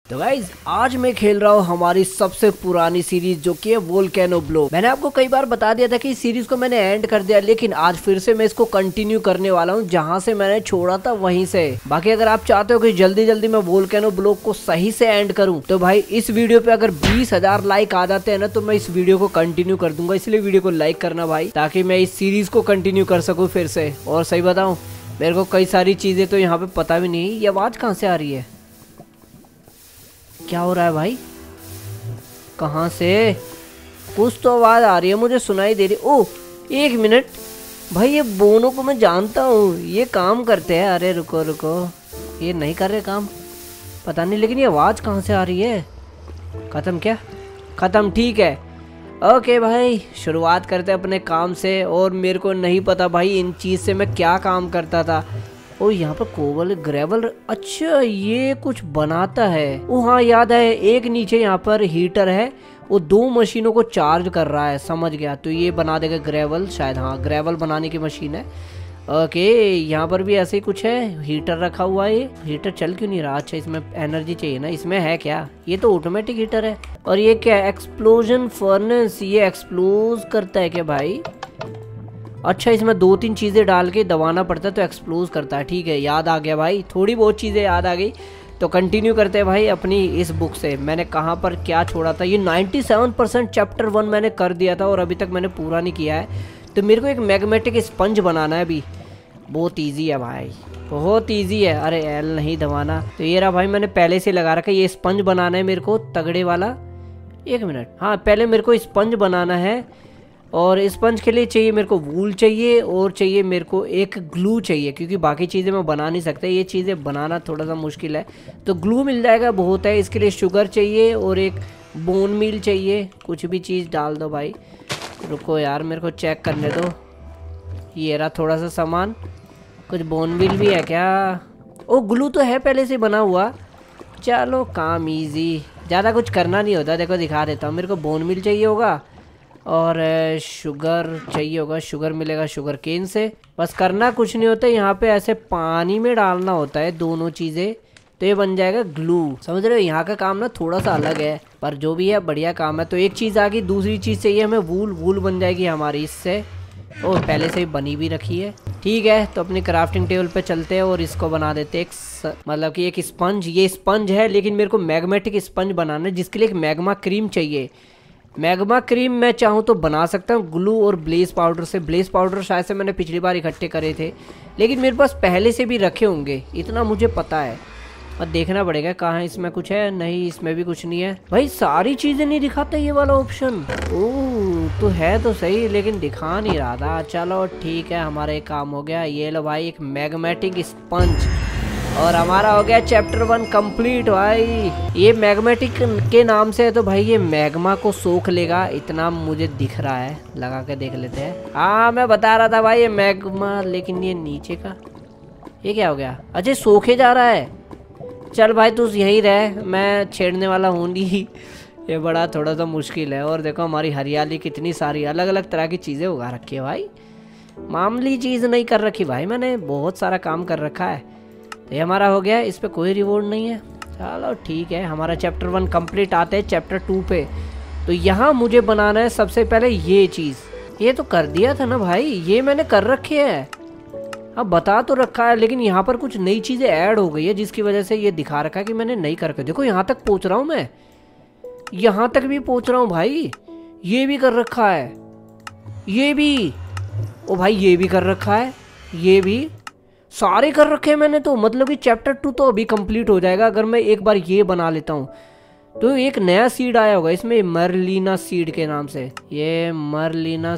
तो गाइज आज मैं खेल रहा हूँ हमारी सबसे पुरानी सीरीज जो कि है वोल्केनो ब्लो। मैंने आपको कई बार बता दिया था कि इस सीरीज को मैंने एंड कर दिया, लेकिन आज फिर से मैं इसको कंटिन्यू करने वाला हूँ जहाँ से मैंने छोड़ा था वहीं से। बाकी अगर आप चाहते हो कि जल्दी जल्दी मैं वोल्केनो ब्लो को सही से एंड करूँ तो भाई इस वीडियो पे अगर 20,000 लाइक आ जाते हैं ना तो मैं इस वीडियो को कंटिन्यू कर दूंगा। इसलिए वीडियो को लाइक करना भाई, ताकि मैं इस सीरीज को कंटिन्यू कर सकूँ फिर से। और सही बताऊँ मेरे को कई सारी चीजें तो यहाँ पे पता भी नहीं। ये आवाज कहाँ से आ रही है? क्या हो रहा है भाई? कहाँ से? कुछ तो आवाज आ रही है, मुझे सुनाई दे रही। ओ एक मिनट भाई, ये बोनो को मैं जानता हूँ, ये काम करते हैं। अरे रुको रुको, ये नहीं कर रहे काम, पता नहीं, लेकिन ये आवाज कहाँ से आ रही है? खत्म? क्या खत्म? ठीक है, ओके भाई शुरुआत करते हैं अपने काम से। और मेरे को नहीं पता भाई इन चीज़ से मैं क्या काम करता था। ओ यहाँ पर कोबल ग्रेवल, अच्छा ये कुछ बनाता है। ओ हाँ याद है, एक नीचे यहाँ पर हीटर है, वो 2 मशीनों को चार्ज कर रहा है। समझ गया, तो ये बना देगा ग्रेवल शायद। हाँ ग्रेवल बनाने की मशीन है। ओके यहाँ पर भी ऐसे ही कुछ है, हीटर रखा हुआ है। ये हीटर चल क्यों नहीं रहा? अच्छा इसमें एनर्जी चाहिए ना, इसमें है क्या? ये तो ऑटोमेटिक हीटर है। और ये क्या? एक्सप्लोजन फर्नेस, ये एक्सप्लोज करता है क्या भाई? अच्छा इसमें 2-3 चीज़ें डाल के दबाना पड़ता है तो एक्सप्लोज करता है। ठीक है, याद आ गया भाई, थोड़ी बहुत चीज़ें याद आ गई। तो कंटिन्यू करते हैं भाई अपनी इस बुक से। मैंने कहाँ पर क्या छोड़ा था? ये 97% चैप्टर 1 मैंने कर दिया था और अभी तक मैंने पूरा नहीं किया है। तो मेरे को एक मैग्नेटिक स्पंज बनाना है अभी। बहुत ईजी है भाई, बहुत ईजी है। अरे एल नहीं दबाना। तो ये रहा भाई, मैंने पहले से लगा रखा है। ये स्पंज बनाना है मेरे को तगड़े वाला। एक मिनट, हाँ पहले मेरे को स्पंज बनाना है। और स्पंज के लिए चाहिए मेरे को वूल चाहिए, और चाहिए मेरे को एक ग्लू चाहिए, क्योंकि बाकी चीज़ें मैं बना नहीं सकता। ये चीज़ें बनाना थोड़ा सा मुश्किल है, तो ग्लू मिल जाएगा, बहुत है। इसके लिए शुगर चाहिए और एक बोन मील चाहिए। कुछ भी चीज़ डाल दो भाई। रुको यार मेरे को चेक करने दो। ये रहा थोड़ा सा सामान। कुछ बोन मील भी है क्या? ओ ग्लू तो है पहले से बना हुआ। चलो काम ईजी, ज़्यादा कुछ करना नहीं होता। देखो दिखा देता हूँ। मेरे को बोन मील चाहिए होगा और शुगर चाहिए होगा। शुगर मिलेगा शुगर केन से। बस करना कुछ नहीं होता, यहाँ पे ऐसे पानी में डालना होता है दोनों चीज़ें, तो ये बन जाएगा ग्लू। समझ रहे हो? यहाँ का काम ना थोड़ा सा अलग है, पर जो भी है बढ़िया काम है। तो एक चीज़ आ गई, दूसरी चीज़ चाहिए हमें वूल। वूल बन जाएगी हमारी इससे, और पहले से ही बनी भी रखी है। ठीक है, तो अपनी क्राफ्टिंग टेबल पे चलते हैं और इसको बना देते हैं मतलब कि एक स्पंज। ये स्पंज है, लेकिन मेरे को मैग्मेटिक स्पंज बनाना है, जिसके लिए एक मैग्मा क्रीम चाहिए। मैग्मा क्रीम मैं चाहूँ तो बना सकता हूँ ग्लू और ब्लेस पाउडर से। ब्लेस पाउडर शायद से मैंने पिछली बार इकट्ठे करे थे, लेकिन मेरे पास पहले से भी रखे होंगे, इतना मुझे पता है। और देखना पड़ेगा कहाँ इसमें कुछ है। नहीं इसमें भी कुछ नहीं है भाई, सारी चीज़ें नहीं दिखाता ये वाला ऑप्शन। ओह तो है तो सही, लेकिन दिखा नहीं रहा था। चलो ठीक है, हमारा एक काम हो गया। ये लो भाई एक मैग्मेटिक स्पंज, और हमारा हो गया चैप्टर 1 कंप्लीट भाई। ये मैग्मेटिक के नाम से है, तो भाई ये मैग्मा को सोख लेगा, इतना मुझे दिख रहा है। लगा के देख लेते हैं। हाँ मैं बता रहा था भाई ये मैग्मा, लेकिन ये नीचे का ये क्या हो गया? अजय सोखे जा रहा है। चल भाई तू यहीं रह, मैं छेड़ने वाला हूँ नहीं। ये बड़ा थोड़ा सा मुश्किल है। और देखो हमारी हरियाली कितनी सारी अलग अलग तरह की चीज़ें उगा रखी है भाई। मामूली चीज़ नहीं कर रखी भाई, मैंने बहुत सारा काम कर रखा है। तो ये हमारा हो गया, इस पे कोई रिवॉर्ड नहीं है। चलो ठीक है, हमारा चैप्टर 1 कंप्लीट। आते हैं चैप्टर 2 पे। तो यहाँ मुझे बनाना है सबसे पहले ये चीज़। ये तो कर दिया था ना भाई, ये मैंने कर रखी है। अब बता तो रखा है, लेकिन यहाँ पर कुछ नई चीज़ें ऐड हो गई है, जिसकी वजह से ये दिखा रखा है कि मैंने नहीं कर रखा। देखो यहाँ तक पहुँच रहा हूँ मैं, यहाँ तक भी पहुँच रहा हूँ भाई। ये भी कर रखा है, ये भी। ओ भाई ये भी कर रखा है, ये भी सारे कर रखे हैं मैंने। तो मतलब कि चैप्टर 2 तो अभी कंप्लीट हो जाएगा अगर मैं एक बार ये बना लेता हूँ। तो एक नया सीड आया होगा इसमें, मरलीना सीड के नाम से। ये मरलीना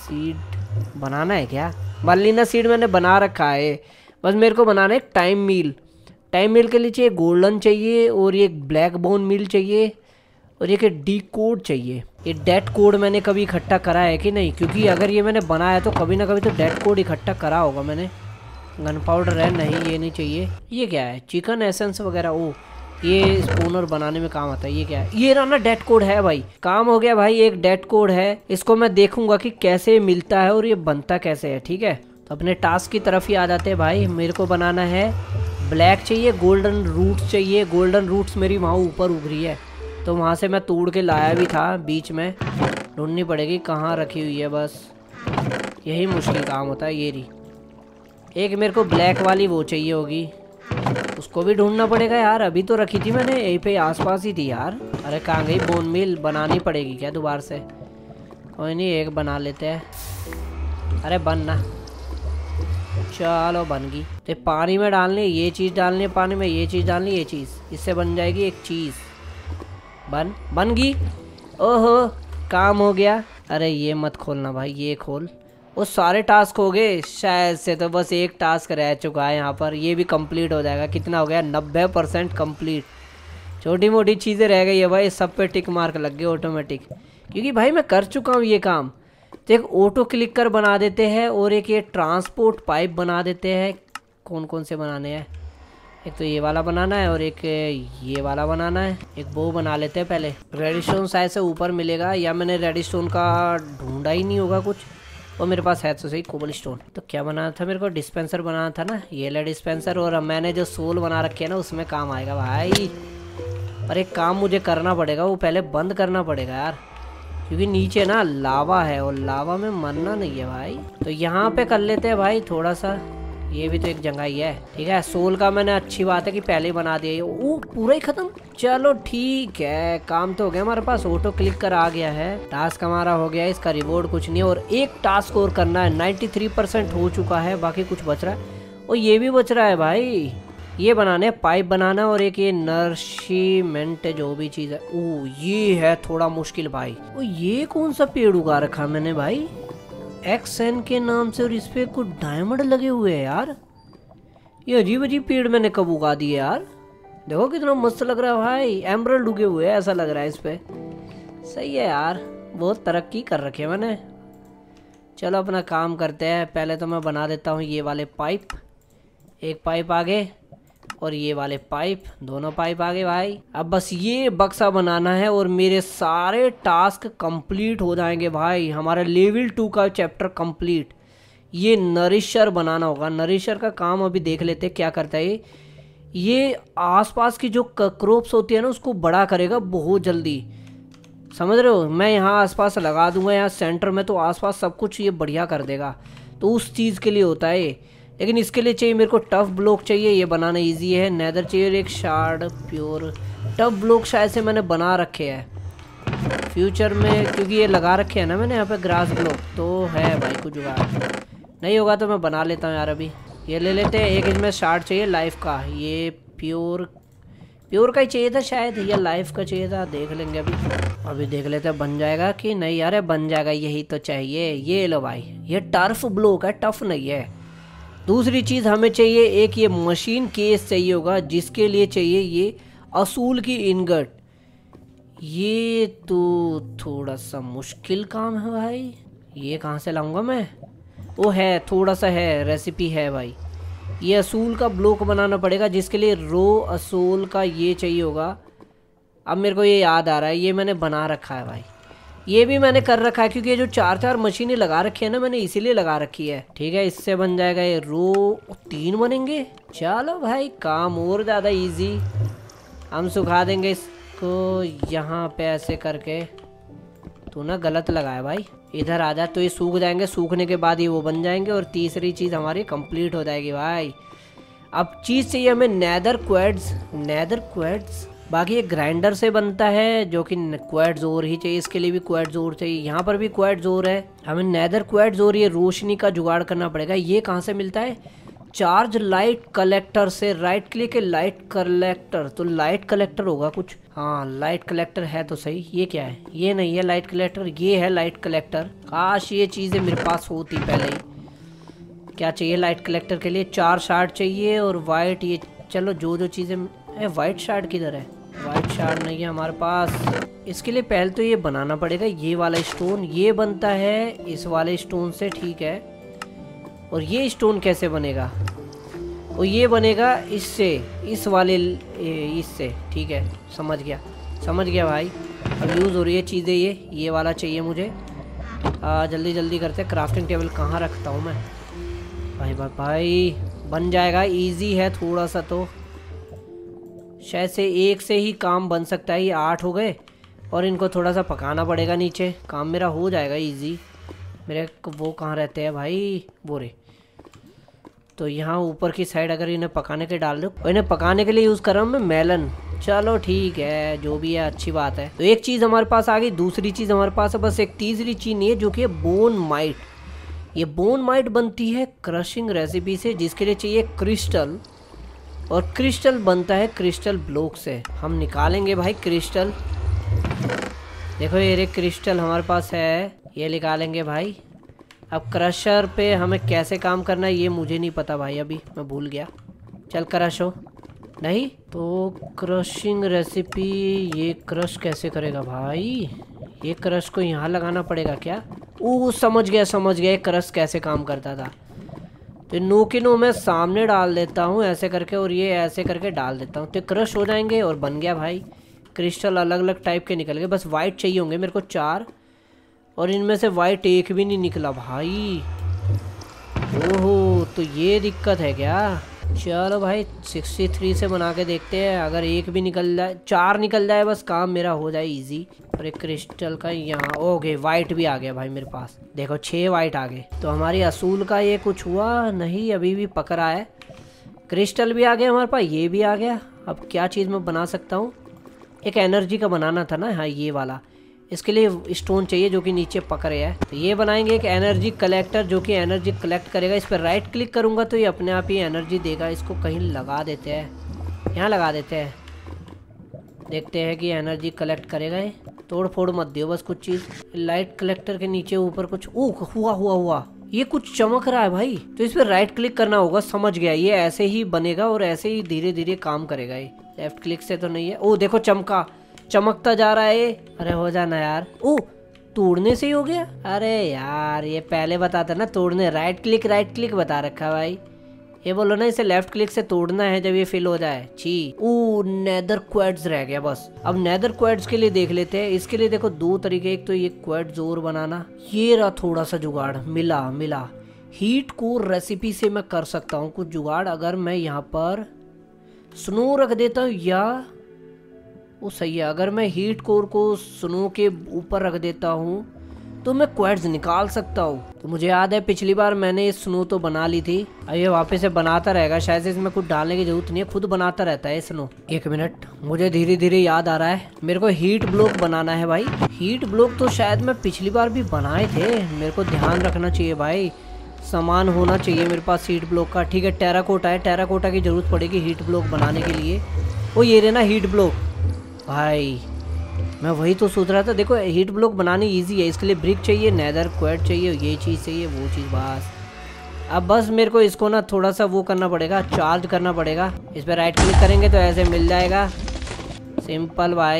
सीड बनाना है क्या? मरलीना सीड मैंने बना रखा है, बस मेरे को बनाना है एक टाइम मील। टाइम मील के लिए चाहिए गोल्डन चाहिए, और ये ब्लैक बोन मील चाहिए, और एक डी कोड चाहिए। ये डेट कोड मैंने कभी इकट्ठा करा है कि नहीं? क्योंकि अगर ये मैंने बनाया तो कभी ना कभी तो डेट कोड इकट्ठा करा होगा मैंने। गन पाउडर है नहीं, ये नहीं चाहिए। ये क्या है? चिकन एसेंस वगैरह। ओ ये स्पूनर बनाने में काम आता है। ये क्या है? ये रहा ना डेट कोड है भाई। काम हो गया भाई, एक डेट कोड है। इसको मैं देखूंगा कि कैसे मिलता है और ये बनता कैसे है। ठीक है, तो अपने टास्क की तरफ ही आ जाते हैं भाई। मेरे को बनाना है ब्लैक चाहिए, गोल्डन रूट्स चाहिए। गोल्डन रूट्स मेरी वहाँ ऊपर उग रही है, तो वहाँ से मैं तोड़ के लाया भी था, बीच में ढूंढनी पड़ेगी कहाँ रखी हुई है, बस यही मुश्किल काम होता है। ये रही एक, मेरे को ब्लैक वाली वो चाहिए होगी, उसको भी ढूंढना पड़ेगा यार। अभी तो रखी थी मैंने यहीं पे आसपास ही थी यार। अरे कहाँ गई? बोन मील बनानी पड़ेगी क्या दोबारा से? कोई नहीं, एक बना लेते हैं। अरे बन ना, चलो बन गई। तो पानी में डालनी, ये चीज़ डालनी है पानी में, ये चीज़ डालनी, ये चीज़, इससे बन जाएगी एक चीज़। बन गई। ओहो, काम हो गया। अरे ये मत खोलना भाई, ये खोल। वो सारे टास्क हो गए शायद से, तो बस एक टास्क रह चुका है यहाँ पर, ये भी कंप्लीट हो जाएगा। कितना हो गया? 90% कंप्लीट। छोटी मोटी चीज़ें रह गई है भाई, सब पे टिक मार्क लग गए ऑटोमेटिक, क्योंकि भाई मैं कर चुका हूँ ये काम। तो एक ऑटो क्लिकर बना देते हैं और एक ये ट्रांसपोर्ट पाइप बना देते हैं। कौन कौन से बनाने हैं? एक तो ये वाला बनाना है और एक ये वाला बनाना है। एक वो बना लेते हैं पहले। रेडस्टोन शायद से ऊपर मिलेगा, या मैंने रेडस्टोन का ढूंढा ही नहीं होगा कुछ, और मेरे पास है तो सही कोबल स्टोन। तो क्या बनाना था मेरे को? डिस्पेंसर बनाना था ना, ये ले डिस्पेंसर। और मैंने जो सोल बना रखे है ना, उसमें काम आएगा भाई। पर एक काम मुझे करना पड़ेगा, वो पहले बंद करना पड़ेगा यार, क्योंकि नीचे ना लावा है और लावा में मरना नहीं है भाई। तो यहाँ पे कर लेते हैं भाई थोड़ा सा, ये भी तो एक जगह ही है। ठीक है, सोल का मैंने, अच्छी बात है कि पहले ही बना दिया। वो पूरा ही खत्म। चलो ठीक है, काम तो हो गया हमारे पास। ऑटो क्लिक कर आ गया है, टास्क हमारा हो गया। इसका रिवॉर्ड कुछ नहीं है, और एक टास्क और करना है। 93% हो चुका है, बाकी कुछ बच रहा है। और ये भी बच रहा है भाई, ये बनाने पाइप बनाना, और एक ये नर्शिमेंट जो भी चीज़ है। ओ ये है थोड़ा मुश्किल भाई। ओ ये कौन सा पेड़ उगा रखा मैंने भाई? XN के नाम से, और इस पे कुछ डायमंड लगे हुए हैं यार। ये अजीब अजीब पेड़ मैंने कब उगा दिए यार। देखो कितना मस्त लग रहा है भाई, एमरल्ड उगे हुए हैं ऐसा लग रहा है इस पे। सही है यार, बहुत तरक्की कर रखी है मैंने। चलो अपना काम करते हैं। पहले तो मैं बना देता हूँ ये वाले पाइप, एक पाइप आगे और ये वाले पाइप, दोनों पाइप आगे भाई। अब बस ये बक्सा बनाना है और मेरे सारे टास्क कंप्लीट हो जाएंगे भाई। हमारा लेवल 2 का चैप्टर कंप्लीट। ये नरिशर बनाना होगा। नरिशर का काम अभी देख लेते हैं क्या करता है ये आसपास की जो क्रॉप्स होती है ना, उसको बड़ा करेगा बहुत जल्दी, समझ रहे हो? मैं यहाँ आसपास लगा दूंगा, यहाँ सेंटर में, तो आसपास सब कुछ ये बढ़िया कर देगा। तो उस चीज़ के लिए होता है ये। लेकिन इसके लिए चाहिए मेरे को टफ ब्लॉक चाहिए, ये बनाना इजी है। नेदर चाहिए और एक शार्ड प्योर। टफ ब्लॉक शायद से मैंने बना रखे हैं फ्यूचर में, क्योंकि ये लगा रखे हैं ना मैंने यहाँ पे ग्रास ब्लॉक, तो है भाई कुछ जुगाड़। नहीं होगा तो मैं बना लेता हूँ यार। अभी ये ले लेते हैं। एक इसमें शार्ड चाहिए लाइफ का, ये प्योर का ही चाहिए था शायद, या लाइफ का चाहिए था, देख लेंगे अभी देख लेते हैं बन जाएगा कि नहीं। यार बन जाएगा, यही तो चाहिए। ये लो भाई, ये टर्फ ब्लॉक है, टफ नहीं है। दूसरी चीज़ हमें चाहिए, एक ये मशीन केस चाहिए होगा, जिसके लिए चाहिए ये असूल की इनगट। ये तो थोड़ा सा मुश्किल काम है भाई, ये कहाँ से लाऊंगा मैं? वो है, थोड़ा सा है, रेसिपी है भाई। ये असूल का ब्लॉक बनाना पड़ेगा, जिसके लिए रो असूल का ये चाहिए होगा। अब मेरे को ये याद आ रहा है, ये मैंने बना रखा है भाई। ये भी मैंने कर रखा है, क्योंकि ये जो 4 मशीनें लगा रखी है ना मैंने, इसीलिए लगा रखी है। ठीक है, इससे बन जाएगा ये रो, 3 बनेंगे। चलो भाई, काम और ज़्यादा इजी। हम सुखा देंगे इसको यहाँ पे ऐसे करके। तू ना गलत लगाया भाई, इधर आ जा। तो ये सूख जाएंगे, सूखने के बाद ही वो बन जाएंगे, और तीसरी चीज़ हमारी कंप्लीट हो जाएगी भाई। अब चीज़ चाहिए हमें नेदर क्वेड्स। बाकी ये ग्राइंडर से बनता है, जो कि क्वेड्स और ही चाहिए, इसके लिए भी क्वेड्स और चाहिए। यहाँ पर भी क्वेड्स और है, हमें नेदर क्वेड्स और ये रोशनी का जुगाड़ करना पड़ेगा। ये कहाँ से मिलता है? चार्ज लाइट कलेक्टर से। राइट क्लिक है, लाइट कलेक्टर, तो लाइट कलेक्टर होगा कुछ। हाँ लाइट कलेक्टर है तो सही। ये क्या है? ये नहीं है लाइट कलेक्टर, ये है लाइट कलेक्टर। काश ये चीज़ें मेरे पास होती पहले ही। क्या चाहिए लाइट कलेक्टर के लिए? 4 शार्ड चाहिए और वाइट। ये चलो जो चीज़ें, वाइट शार्ड किधर है? वाइट शार्ड नहीं है हमारे पास। इसके लिए पहले तो ये बनाना पड़ेगा, ये वाला स्टोन। ये बनता है इस वाले स्टोन से, ठीक है। और ये स्टोन कैसे बनेगा? और ये बनेगा इससे, इस वाले इससे, ठीक है। समझ गया भाई। अब यूज़ हो रही है चीज़ें। ये वाला चाहिए मुझे। जल्दी करते हैं। क्राफ्टिंग टेबल कहाँ रखता हूँ मैं? भाई बन जाएगा, इजी है थोड़ा सा। तो शायद से एक से ही काम बन सकता है। ये 8 हो गए और इनको थोड़ा सा पकाना पड़ेगा नीचे, काम मेरा हो जाएगा इजी। मेरे वो कहाँ रहते हैं भाई, वो रे। तो यहाँ ऊपर की साइड अगर इन्हें पकाने के डाल दो, और इन्हें पकाने के लिए यूज़ कर रहा हूँ मैं मेलन। चलो ठीक है, जो भी है अच्छी बात है। तो एक चीज़ हमारे पास आ गई, दूसरी चीज़ हमारे पास है बस एक तीसरी चीज़ नहीं है, जो कि है बोन माइट। ये बोन माइट बनती है क्रशिंग रेसिपी से, जिसके लिए चाहिए क्रिस्टल, और क्रिस्टल बनता है क्रिस्टल ब्लॉक से। हम निकालेंगे भाई क्रिस्टल, देखो ये क्रिस्टल हमारे पास है, ये निकालेंगे भाई। अब क्रशर पे हमें कैसे काम करना है ये मुझे नहीं पता भाई, अभी मैं भूल गया। चल क्रश हो नहीं तो क्रशिंग रेसिपी, ये क्रश कैसे करेगा भाई? ये क्रश को यहाँ लगाना पड़ेगा क्या? समझ गया क्रश कैसे काम करता था। तो नो के नो मैं सामने डाल देता हूँ ऐसे करके, और ये ऐसे करके डाल देता हूँ, तो क्रश हो जाएंगे और बन गया भाई। क्रिस्टल अलग अलग टाइप के निकल गए, बस वाइट चाहिए होंगे मेरे को 4, और इनमें से वाइट एक भी नहीं निकला भाई। ओहो, तो ये दिक्कत है क्या? चलो भाई 63 से बना के देखते हैं, अगर एक भी निकल जाए, 4 निकल जाए बस काम मेरा हो जाए इजी। और एक क्रिस्टल का यहाँ ओके वाइट भी आ गया भाई मेरे पास, देखो 6 वाइट आ गए। तो हमारी असूल का ये कुछ हुआ नहीं, अभी भी पक रहा है। क्रिस्टल भी आ गया हमारे पास, ये भी आ गया। अब क्या चीज़ मैं बना सकता हूँ? एक एनर्जी का बनाना था ना, हाँ ये वाला। इसके लिए स्टोन चाहिए जो कि नीचे पक रहा है, तो ये बनाएंगे एक एनर्जी कलेक्टर जो कि एनर्जी कलेक्ट करेगा। इस पर राइट क्लिक करूंगा तो ये अपने आप ही एनर्जी देगा। इसको कहीं लगा देते हैं, यहाँ लगा देते हैं, देखते हैं कि एनर्जी कलेक्ट करेगा। ये तोड़ फोड़ मत दियो बस कुछ चीज़। लाइट कलेक्टर के नीचे ऊपर कुछ हुआ ये कुछ चमक रहा है भाई, तो इस पर राइट क्लिक करना होगा। समझ गया, ये ऐसे ही बनेगा और ऐसे ही धीरे धीरे काम करेगा। ये लेफ्ट क्लिक से तो नहीं है। ओ देखो चमकता जा रहा है। अरे हो जाना यार। ओ तोड़ने से ही हो गया। अरे यार ये पहले बताता ना तोड़ने, राइट क्लिक बता रखा भाई। ये बोलो ना इसे लेफ्ट क्लिक से तोड़ना है जब ये फिल हो जाए। नेदर क्वार्ट्ज रह गया बस। अब नेदर क्वार्ट्ज के लिए देख लेते हैं। इसके लिए देखो 2 तरीके, एक तो ये क्वार्ट्ज और बनाना, ये रहा थोड़ा सा जुगाड़। मिला हीट कोर रेसिपी से मैं कर सकता हूँ कुछ जुगाड़। अगर मैं यहाँ पर स्नो रख देता हूँ, या वो सही है, अगर मैं हीट कोर को स्नो के ऊपर रख देता हूँ तो मैं क्वार्ट्ज निकाल सकता हूँ। तो मुझे याद है पिछली बार मैंने ये स्नो तो बना ली थी, अब ये वापस से बनाता रहेगा। शायद से इसमें कुछ डालने की जरूरत नहीं है, खुद बनाता रहता है स्नो। 1 मिनट, मुझे धीरे धीरे याद आ रहा है, मेरे को हीट ब्लॉक बनाना है भाई। हीट ब्लॉक तो शायद मैं पिछली बार भी बनाए थे, मेरे को ध्यान रखना चाहिए भाई। सामान होना चाहिए मेरे पास हीट ब्लॉक का। ठीक है, टेराकोटा है, टेराकोटा की जरूरत पड़ेगी हीट ब्लॉक बनाने के लिए। वो ये रहे ना हीट ब्लॉक भाई, मैं वही तो सोच रहा था। देखो हीट ब्लॉक बनानी इजी है, इसके लिए ब्रिक चाहिए, नेदर क्वार्ट्ज चाहिए, ये चीज़ चाहिए, वो चीज़ बस। अब बस मेरे को इसको ना थोड़ा सा वो करना पड़ेगा, चार्ज करना पड़ेगा। इस पर राइट क्लिक करेंगे तो ऐसे मिल जाएगा, सिंपल भाई।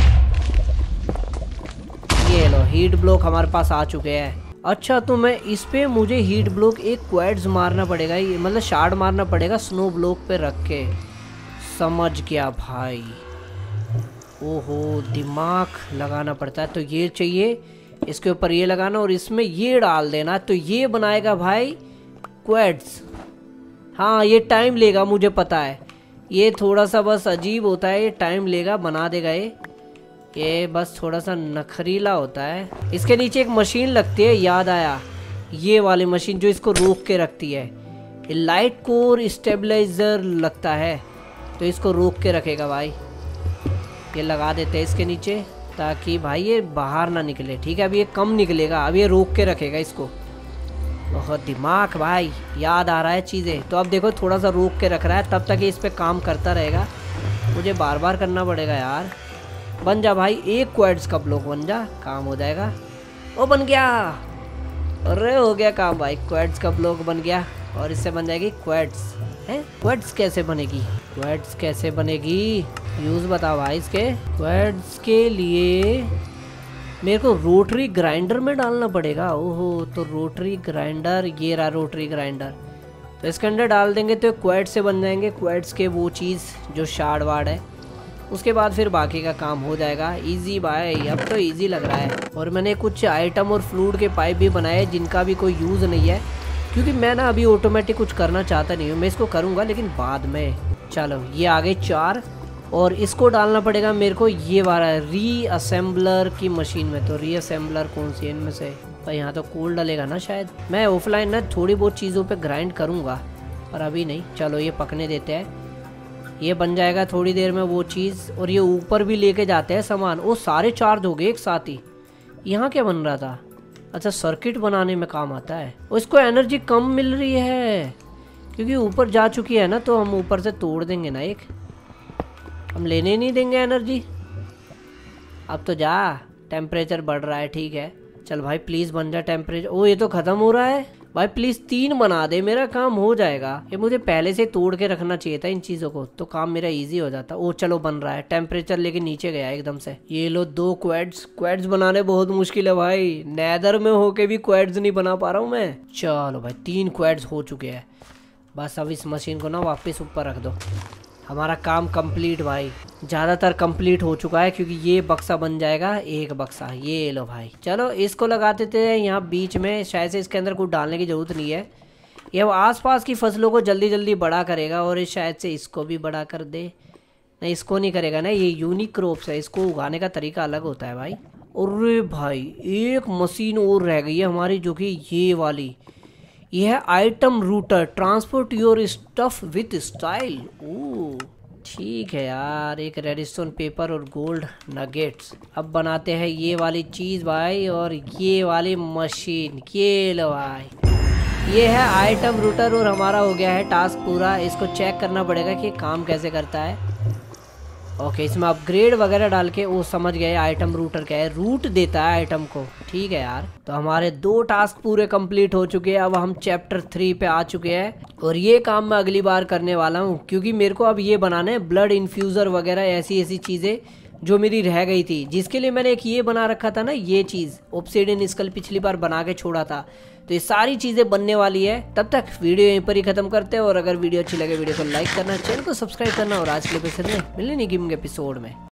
ये लो हीट ब्लॉक हमारे पास आ चुके हैं। अच्छा तो मैं इस पे मुझे हीट ब्लॉक एक क्वार्ट्ज मारना पड़ेगा, मतलब शार्ड मारना पड़ेगा स्नो ब्लॉक पे रख के। समझ गया भाई। ओहो दिमाग लगाना पड़ता है। तो ये चाहिए, इसके ऊपर ये लगाना और इसमें ये डाल देना, तो ये बनाएगा भाई क्वार्ट्ज। हाँ ये टाइम लेगा, मुझे पता है, ये थोड़ा सा बस अजीब होता है, ये टाइम लेगा, बना देगा ये बस थोड़ा सा नखरीला होता है। इसके नीचे एक मशीन लगती है, याद आया, ये वाली मशीन जो इसको रोक के रखती है। ये लाइट कोर स्टेबलाइजर लगता है, तो इसको रोक के रखेगा भाई। ये लगा देते हैं इसके नीचे ताकि भाई ये बाहर ना निकले। ठीक है, अब ये कम निकलेगा, अब ये रोक के रखेगा इसको। बहुत दिमाग भाई, याद आ रहा है चीज़ें। तो अब देखो थोड़ा सा रोक के रख रहा है, तब तक ये इस पर काम करता रहेगा। मुझे बार बार करना पड़ेगा यार। बन जा भाई, एक क्वार्ट्ज का ब्लॉक बन जा, काम हो जाएगा। ओ बन गया, अरे हो गया काम भाई, क्वार्ट्ज का ब्लॉक बन गया। और इससे बन जाएगी क्वार्ट्ज। है क्वार्ट्ज कैसे बनेगी? क्वार्ट्ज कैसे बनेगी यूज़ बताओ भाई इसके। क्वार्ट्ज के लिए मेरे को रोटरी ग्राइंडर में डालना पड़ेगा। ओहो, तो रोटरी ग्राइंडर, ये रहा रोटरी ग्राइंडर। तो इसके अंदर डाल देंगे तो क्वार्ट्ज से बन जाएंगे क्वार्ट्ज के वो चीज़ जो शार्ड वार्ड है। उसके बाद फिर बाकी का काम हो जाएगा। इजी भाई, अब तो इजी लग रहा है। और मैंने कुछ आइटम और फ्लूड के पाइप भी बनाए जिनका भी कोई यूज़ नहीं है, क्योंकि मैं ना अभी ऑटोमेटिक कुछ करना चाहता नहीं हूँ, मैं इसको करूँगा लेकिन बाद में। चलो ये आ गए 4 और इसको डालना पड़ेगा मेरे को ये वाला रीअसेंबलर की मशीन में। तो रीअसेंबलर कौन सी है इनमें से? पर यहाँ तो कोल डलेगा ना शायद। मैं ऑफलाइन ना थोड़ी बहुत चीज़ों पे ग्राइंड करूँगा पर अभी नहीं। चलो ये पकने देते हैं, ये बन जाएगा थोड़ी देर में वो चीज़। और ये ऊपर भी लेके जाते हैं सामान। वो सारे चार्ज हो गए एक साथ ही। यहाँ क्या बन रहा था? अच्छा सर्किट बनाने में काम आता है। और इसको एनर्जी कम मिल रही है क्योंकि ऊपर जा चुकी है ना, तो हम ऊपर से तोड़ देंगे ना एक। हम लेने नहीं देंगे एनर्जी। अब तो जा, टेम्परेचर बढ़ रहा है। ठीक है चल भाई प्लीज़ बन जा टेम्परेचर। ओ ये तो ख़त्म हो रहा है भाई, प्लीज़ 3 बना दे, मेरा काम हो जाएगा। ये मुझे पहले से तोड़ के रखना चाहिए था इन चीज़ों को, तो काम मेरा इजी हो जाता। ओ चलो बन रहा है, टेम्परेचर लेके नीचे गया एकदम से। ये लो 2 क्वेड्स बनाने बहुत मुश्किल है भाई, नेदर में होके भी क्वेड्स नहीं बना पा रहा हूँ मैं। चलो भाई 3 क्वेड्स हो चुके हैं। बस अब इस मशीन को ना वापस ऊपर रख दो। हमारा काम कंप्लीट भाई, ज़्यादातर कंप्लीट हो चुका है क्योंकि ये बक्सा बन जाएगा एक बक्सा। ये लो भाई, चलो इसको लगा देते हैं यहाँ बीच में। शायद से इसके अंदर कुछ डालने की ज़रूरत नहीं है, ये आसपास की फसलों को जल्दी जल्दी बड़ा करेगा। और शायद से इसको भी बड़ा कर दे। नहीं इसको नहीं करेगा ना, ये यूनिक क्रॉप्स है, इसको उगाने का तरीका अलग होता है भाई। अरे भाई एक मशीन और रह गई है हमारी, जो कि ये वाली। यह है item router, transport your stuff with style. Oh ठीक है यार, एक रेडस्टोन पेपर और गोल्ड नगेट्स। अब बनाते हैं ये वाली चीज़ भाई, और ये वाली मशीन। ये लो भाई, ये है आइटम रूटर और हमारा हो गया है टास्क पूरा। इसको चेक करना पड़ेगा कि काम कैसे करता है। ओके इसमें अपग्रेड वगैरह डाल के, वो समझ गए आइटम रूटर क्या है, रूट देता है आइटम को। ठीक है यार, तो हमारे 2 टास्क पूरे कंप्लीट हो चुके हैं। अब हम चैप्टर 3 पे आ चुके हैं और ये काम मैं अगली बार करने वाला हूँ क्योंकि मेरे को अब ये बनाना है ब्लड इन्फ्यूज़र वगैरह, ऐसी ऐसी चीज़ें जो मेरी रह गई थी, जिसके लिए मैंने एक ये बना रखा था ना, ये चीज़ ऑब्सिडियन स्कल पिछली बार बना के छोड़ा था। तो ये सारी चीज़ें बनने वाली है। तब तक वीडियो यहीं पर ही खत्म करते हैं। और अगर वीडियो अच्छी लगे वीडियो को लाइक करना, चैनल को सब्सक्राइब करना और आज के एपिसोड में मिलने की एपिसोड में